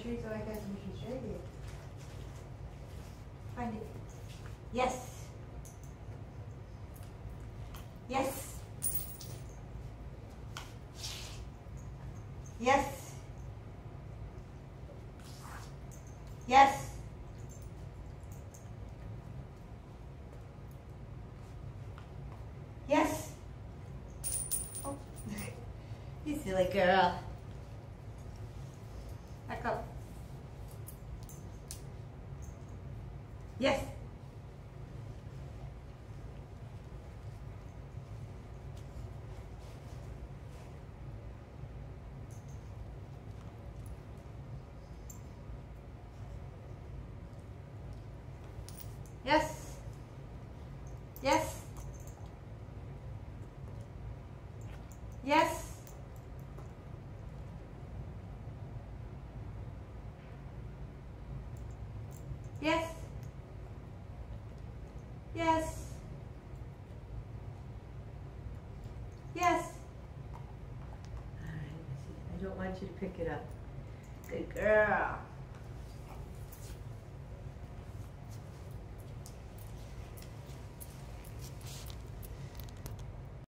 shoes. Oh, I got some shoes right here. Find it. Yes. Yes. Yes. Yes. Yes. Oh, you silly girl. Back up. Yes. Yes. Yes. Yes. Yes. Yes. Yes. All right, I don't want you to pick it up. Good girl.